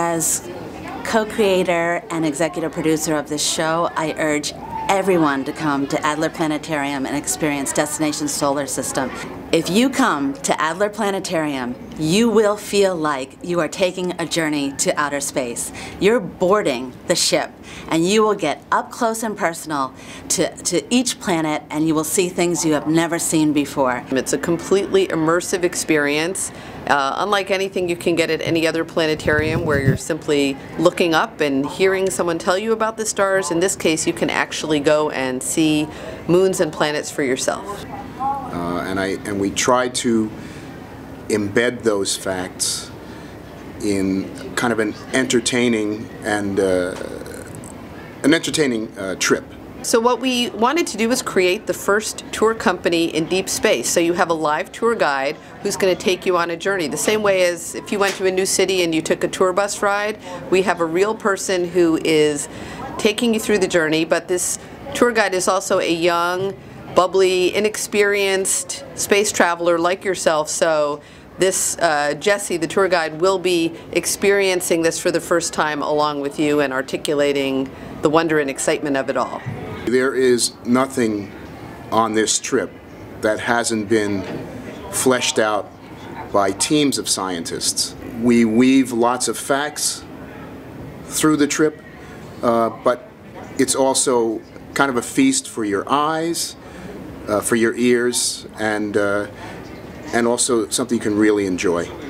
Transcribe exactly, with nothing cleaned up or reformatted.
As co-creator and executive producer of this show, I urge everyone to come to Adler Planetarium and experience Destination Solar System. If you come to Adler Planetarium, you will feel like you are taking a journey to outer space. You're boarding the ship, and you will get up close and personal to, to each planet, and you will see things you have never seen before. It's a completely immersive experience, uh, unlike anything you can get at any other planetarium where you're simply looking up and hearing someone tell you about the stars. In this case, you can actually go and see moons and planets for yourself. Uh, and, I, and we try to embed those facts in kind of an entertaining and uh, an entertaining uh, trip. So what we wanted to do was create the first tour company in deep space. So you have a live tour guide who's going to take you on a journey. The same way as if you went to a new city and you took a tour bus ride, we have a real person who is taking you through the journey, but this tour guide is also a young, bubbly, inexperienced space traveler like yourself. So this uh, Jesse, the tour guide, will be experiencing this for the first time along with you and articulating the wonder and excitement of it all. There is nothing on this trip that hasn't been fleshed out by teams of scientists. We weave lots of facts through the trip, uh, but it's also kind of a feast for your eyes, uh, for your ears, and, uh, and also something you can really enjoy.